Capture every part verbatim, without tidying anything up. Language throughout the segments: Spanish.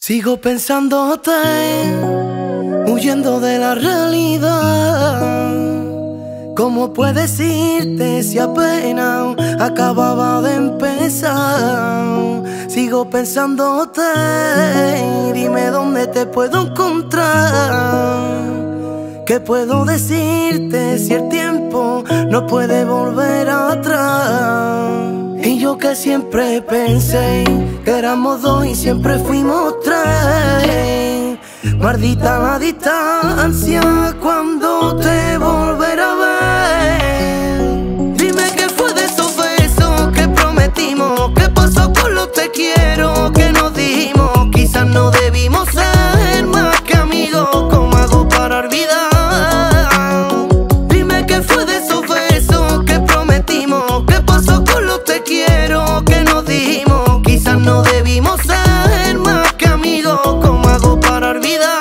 Sigo pensándote, huyendo de la realidad. ¿Cómo puedes irte si apenas acababa de empezar? Sigo pensándote, dime dónde te puedo encontrar. ¿Qué puedo decirte si el tiempo no puede volver atrás? Y yo que siempre pensé que éramos dos y siempre fuimos tres. Maldita la distancia, cuando te volverá a ver. Dime qué fue de esos besos que prometimos, qué pasó con los te quiero que nos dimos. Quizás no debimos ser más que amigos, ¿cómo hago para olvidar? Dime qué fue de esos besos que prometimos, qué pasó con los te quiero que nos dimos. Quizás no debimos ser más que amigos, ¿cómo hago para olvidar?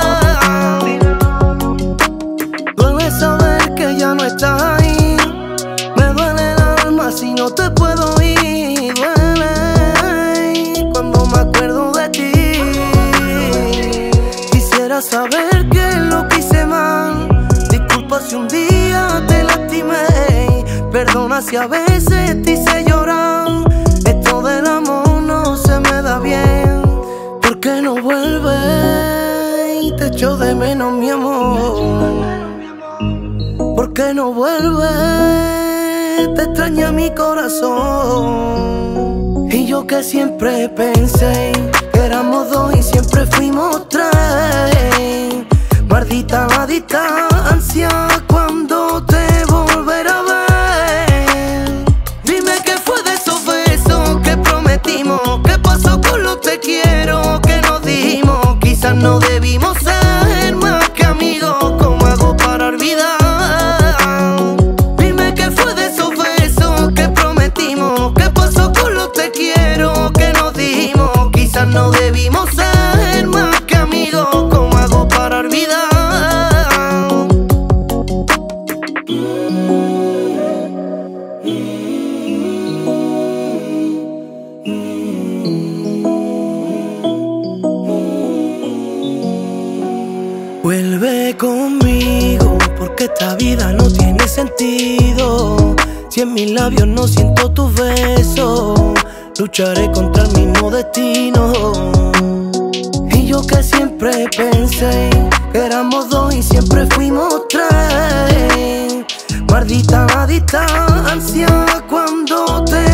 Duele saber que ya no estás ahí, me duele el alma si no te puedo ir. Duele cuando me acuerdo de ti. Quisiera saber que lo que hice mal, disculpa si un día te lastimé, perdona si a veces te hice llorar. Esto del amor no se me da bien. ¿Por qué no vuelves? Te echo de menos, mi amor. ¿Por qué no vuelves? Te extraña mi corazón. Y yo que siempre pensé que éramos dos y siempre fuimos tres. Maldita la distancia, cuando te volverá a ver. Dime qué fue de esos besos que prometimos, qué pasó con los te quiero que nos dimos. Quizás no debimos ser más que amigos, ¿cómo hago para olvidar? Dime qué fue de esos besos que prometimos, qué pasó con los te quiero que nos dimos. Quizás no debimos ser más que amigos, ¿cómo hago para olvidar? Vuelve conmigo, porque esta vida no tiene sentido si en mis labios no siento tus besos. Lucharé contra el mismo destino. Y yo que siempre pensé que éramos dos y siempre fuimos tres. Maldita la distancia, cuando te